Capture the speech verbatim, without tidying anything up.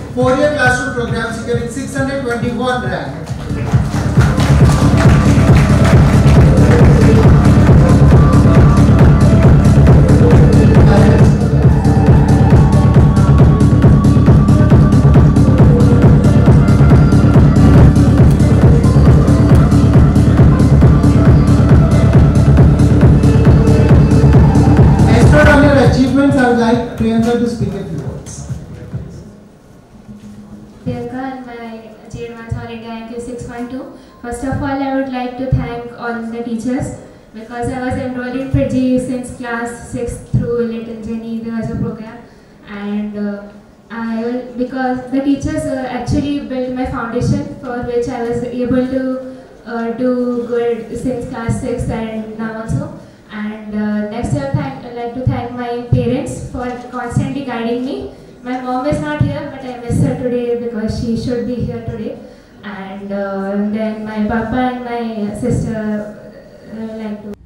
four-year classroom program securing six hundred twenty-one rank. I would like Priyanka to speak a few words. Priyanka and my J E E Maths All India rank is six point two. First of all, I would like to thank all the teachers because I was enrolled in F I I T J E E since class six through Little J E E. There was a program, and uh, I will, because the teachers uh, actually built my foundation for which I was able to uh, do good since class six and now also. And uh, next I would thank, I'd like to thank my parents for constantly guiding me. My mom is not here, but I miss her today because she should be here today. And uh, then my papa and my sister uh, like to